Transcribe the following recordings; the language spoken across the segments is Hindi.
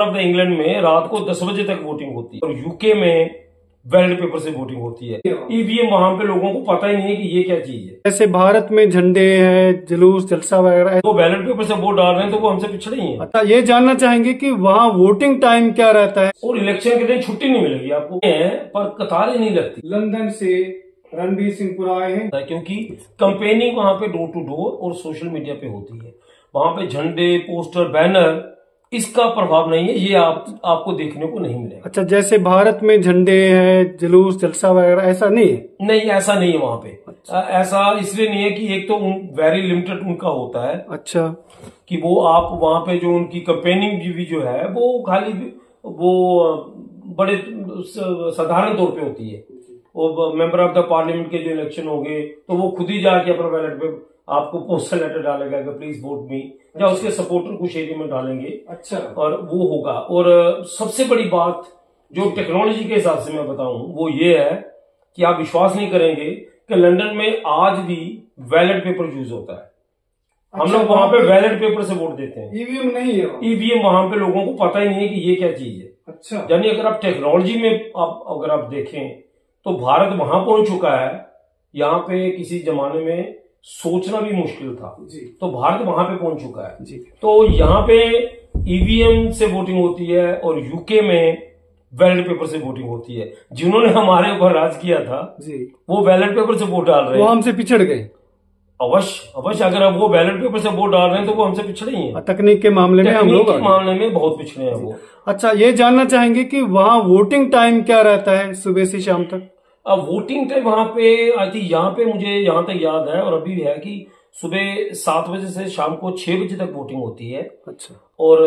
अब इंग्लैंड में रात को 10 बजे तक वोटिंग होती है और यूके में बैलेट पेपर से वोटिंग होती है। ईवीएम वहां पे लोगों को पता ही नहीं है कि ये क्या चीज है। जैसे भारत में झंडे हैं, जुलूस, जलसा वगैरह, वो बैलेट पेपर से वोट डाल रहे हैं तो वो हमसे पिछड़े ही हैं। अच्छा, ये जानना चाहेंगे कि वहाँ वोटिंग टाइम क्या रहता है? और इलेक्शन के दिन छुट्टी नहीं मिलेगी आपको, पर कतारें नहीं लगती। लंदन से रणबीर सिंह आए हैं क्योंकि कंपेनिंग वहां पे डोर टू डोर और सोशल मीडिया पे होती है। वहां पे झंडे, पोस्टर, बैनर, इसका प्रभाव नहीं है, ये आपको देखने को नहीं मिलेगा। अच्छा, जैसे भारत में झंडे हैं, जुलूस, जलसा वगैरह, ऐसा नहीं है? नहीं, ऐसा नहीं है वहां पे। अच्छा। ऐसा इसलिए नहीं है कि एक तो वेरी लिमिटेड उनका होता है। अच्छा, कि वो आप वहां पे जो उनकी कंपेनिंग भी जो है वो खाली वो बड़े साधारण तौर पे होती है। वो मेंबर ऑफ द पार्लियामेंट के जो इलेक्शन होंगे तो वो खुद ही जाके अपना बैलेट पे आपको पोस्टल लेटर डालेगा कि प्लीज वोट मी, या उसके सपोर्टर कुछ एरिया में डालेंगे। अच्छा, और वो होगा। और सबसे बड़ी बात जो टेक्नोलॉजी के हिसाब से मैं बताऊं वो ये है कि आप विश्वास नहीं करेंगे कि लंदन में आज भी बैलेट पेपर यूज होता है। अच्छा, हम लोग वहां पे बैलेट पेपर से वोट देते हैं, ईवीएम नहीं है। ईवीएम वहां पे लोगों को पता ही नहीं है कि ये क्या चीज है। अच्छा, यानी अगर आप टेक्नोलॉजी में अगर आप देखें तो भारत वहां पहुंच चुका है, यहाँ पे किसी जमाने में सोचना भी मुश्किल था जी। तो भारत वहां पे पहुंच चुका है जी। तो यहाँ पे ईवीएम से वोटिंग होती है और यूके में बैलेट पेपर से वोटिंग होती है। जिन्होंने हमारे ऊपर राज किया था जी, वो बैलेट पेपर से वोट डाल रहे हैं, वो हमसे पिछड़ गए। अवश्य अगर अब वो बैलेट पेपर से वोट डाल रहे हैं तो वो हमसे पिछड़े ही हैं। तकनीक के मामले में हम लोग मामले में बहुत पिछड़े हैं वो। अच्छा, ये जानना चाहेंगे कि वहाँ वोटिंग टाइम क्या रहता है सुबह से शाम तक? अब वोटिंग टाइम वहां पे आई थिंक यहाँ पे मुझे यहाँ तक याद है और अभी भी है कि सुबह 7 बजे से शाम को 6 बजे तक वोटिंग होती है। अच्छा, और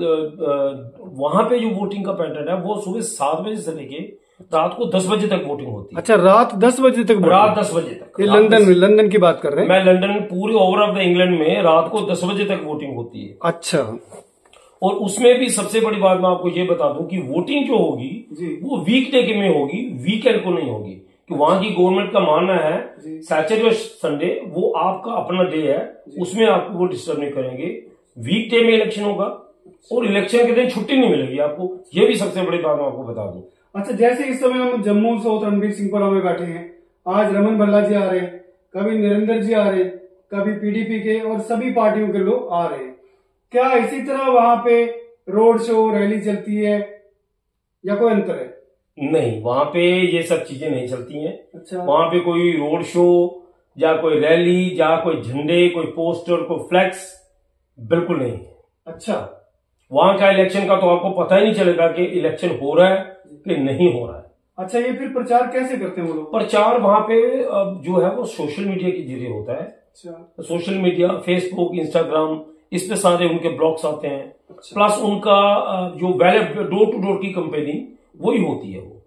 वहां पे जो वोटिंग का पैटर्न है वो सुबह 7 बजे से लेके रात को 10 बजे तक वोटिंग होती है। अच्छा, रात 10 बजे तक? रात 10 बजे तक। ये लंदन की बात कर रहे हैं? मैं लंदन पूरे ओवर ऑफ द इंग्लैंड में रात को 10 बजे तक वोटिंग होती है। अच्छा, और उसमें भी सबसे बड़ी बात मैं आपको ये बता दूं कि वोटिंग जो होगी वो वीकडे के में होगी, वीकेंड को नहीं होगी। कि वहां की गवर्नमेंट का मानना है सैटरडे और संडे वो आपका अपना डे है, उसमें आपको वो डिस्टर्ब नहीं करेंगे। वीकडे में इलेक्शन होगा और इलेक्शन के दिन छुट्टी नहीं मिलेगी आपको। ये भी सबसे बड़ी बात मैं आपको बता दूं। अच्छा, जैसे इस समय हम जम्मू से रणबीर सिंह में बैठे हैं, आज रमन भल्ला जी आ रहे हैं, कभी नरेंद्र जी आ रहे हैं, कभी पीडीपी के और सभी पार्टियों के लोग आ रहे हैं। क्या इसी तरह वहां पे रोड शो, रैली चलती है या कोई अंतर है? नहीं, वहां पे ये सब चीजें नहीं चलती हैं। अच्छा, वहां पे कोई रोड शो या कोई रैली या कोई झंडे, कोई पोस्टर, कोई फ्लैक्स बिल्कुल नहीं है। अच्छा, वहां का इलेक्शन का तो आपको पता ही नहीं चलेगा कि इलेक्शन हो रहा है कि नहीं हो रहा है। अच्छा, ये फिर प्रचार कैसे करते हैं वो लोग? प्रचार वहां पे जो है वो सोशल मीडिया के जरिए होता है। अच्छा, सोशल मीडिया, फेसबुक, इंस्टाग्राम, इस पे सारे उनके ब्लॉग्स आते हैं। अच्छा, प्लस उनका जो बैलेट डोर टू डोर की कंपेनी वही होती है वो।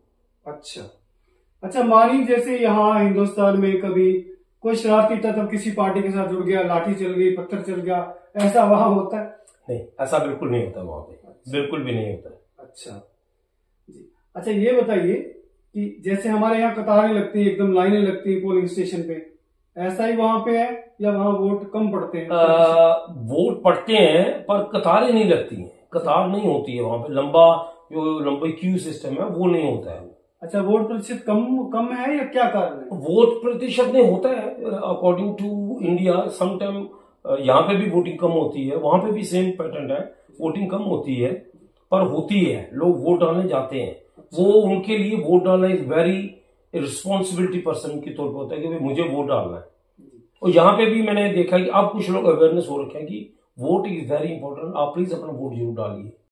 अच्छा, मानी जैसे यहाँ हिंदुस्तान में कभी कोई शरारती तत्व किसी पार्टी के साथ जुड़ गया, लाठी चल गई, पत्थर चल गया, ऐसा वहां होता है? नहीं, ऐसा बिल्कुल नहीं होता वहां पे। अच्छा, बिल्कुल भी नहीं होता है। अच्छा जी। अच्छा, ये बताइए कि जैसे हमारे यहाँ कतारें लगती है, एकदम लाइनें लगती है पोलिंग स्टेशन पे, ऐसा ही वहां पे है या वहां वोट कम पड़ते हैं? वोट पड़ते हैं पर कतारें नहीं लगती हैं। कतार नहीं होती है वहां पे, लंबी क्यू सिस्टम है वो नहीं होता है। अच्छा, वोट प्रतिशत कम है या क्या कारण है? वोट प्रतिशत नहीं होता है अकॉर्डिंग टू इंडिया। समटाइम यहाँ पे भी वोटिंग कम होती है, वहां पे भी सेम पैटर्न है, वोटिंग कम होती है पर होती है। लोग वोट डालने जाते हैं। अच्छा, वो उनके लिए वोट डालना इज वेरी रिस्पॉन्सिबिलिटी पर्सन के तौर पर होता है कि भाई मुझे वोट डालना है। और यहाँ पे भी मैंने देखा कि अब कुछ लोग अवेयरनेस हो रखे हैं कि वोट इज वेरी इंपॉर्टेंट, आप प्लीज अपना वोट जरूर डालिए।